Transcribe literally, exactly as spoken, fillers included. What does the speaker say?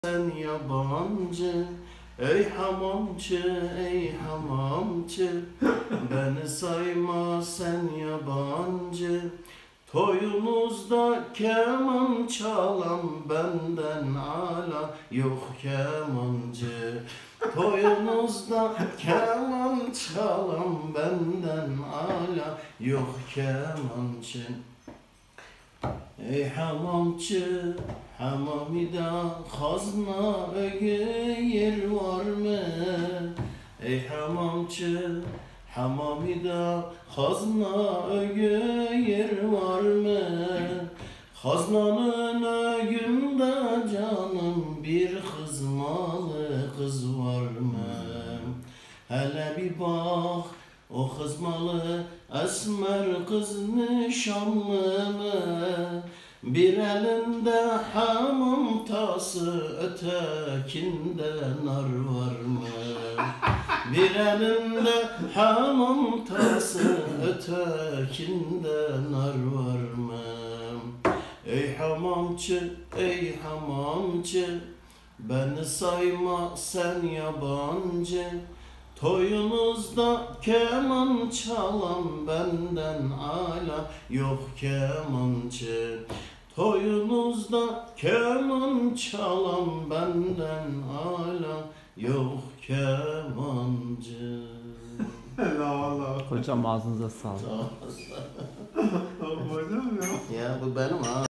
Sen yabancı, ey hamamcı, ey hamamcı, beni sayma sen yabancı. Toyunuzda keman çalan benden ala yok kemancı. Toyunuzda keman çalan benden ala yok kemancı. Ey hamamcı, hamamida hazna öge yer var mı? Ey hamamcı, hamamida hazna öge yer var mı? Haznanın ögünde canım bir hızmalı kız var mı? Hele bir bak o hızmalı esmer kız nişanlı mı? Bir elinde hamam tası, ötekinde nar var mı? Bir elinde hamam tası, ötekinde nar var mı? Ey hamamcı, ey hamamcı, beni sayma sen yabancı. Toyunuzda keman çalan benden ala yok kemancı. Toyunuzda keman çalan benden ala yok kemancı. Eyvallah. Hocam ağzınıza sağlık. Sağ olasın. Hocam ya. Ya bu benim ha.